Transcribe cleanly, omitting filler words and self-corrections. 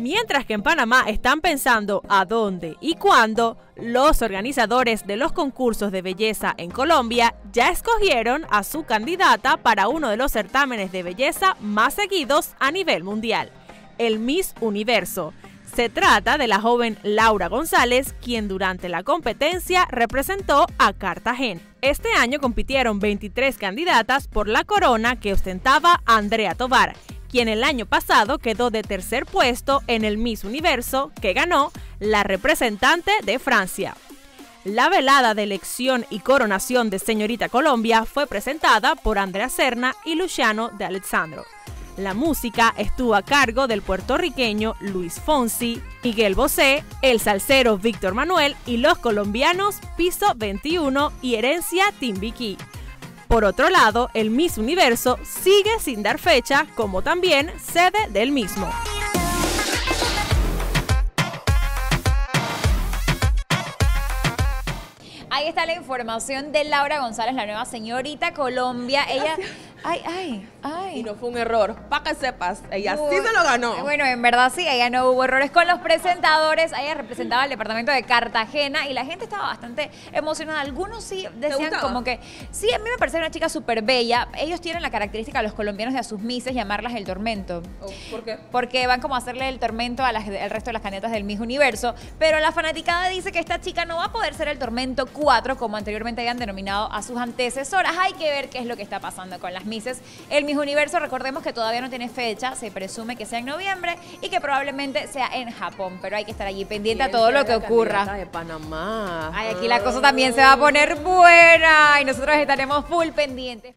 Mientras que en Panamá están pensando a dónde y cuándo, los organizadores de los concursos de belleza en Colombia ya escogieron a su candidata para uno de los certámenes de belleza más seguidos a nivel mundial, el Miss Universo. Se trata de la joven Laura González, quien durante la competencia representó a Cartagena. Este año compitieron 23 candidatas por la corona que ostentaba Andrea Tovar, quien el año pasado quedó de tercer puesto en el Miss Universo que ganó la representante de Francia. La velada de elección y coronación de Señorita Colombia fue presentada por Andrea Serna y Luciano de Alessandro. La música estuvo a cargo del puertorriqueño Luis Fonsi, Miguel Bosé, el salsero Víctor Manuel y los colombianos Piso 21 y Herencia Timbiquí. Por otro lado, el Miss Universo sigue sin dar fecha, como también sede del mismo. Ahí está la información de Laura González, la nueva Señorita Colombia. Ella... Ay. Y no fue un error, para que sepas, ella sí se lo ganó. Bueno, en verdad sí, ella no hubo errores con los presentadores. Ella representaba el departamento de Cartagena y la gente estaba bastante emocionada. Algunos sí decían como que... Sí, a mí me parece una chica súper bella. Ellos tienen la característica, los colombianos, de a sus misses llamarlas el tormento. ¿Por qué? Porque van como a hacerle el tormento al resto de las candidatas del Miss Universo. Pero la fanaticada dice que esta chica no va a poder ser el tormento 4, como anteriormente habían denominado a sus antecesoras. Hay que ver qué es lo que está pasando con las misses. El Miss Universo, recordemos que todavía no tiene fecha, se presume que sea en noviembre y que probablemente sea en Japón, pero hay que estar allí pendiente a todo lo que ocurra. De Panamá. Ay, aquí la cosa también se va a poner buena y nosotros estaremos full pendientes.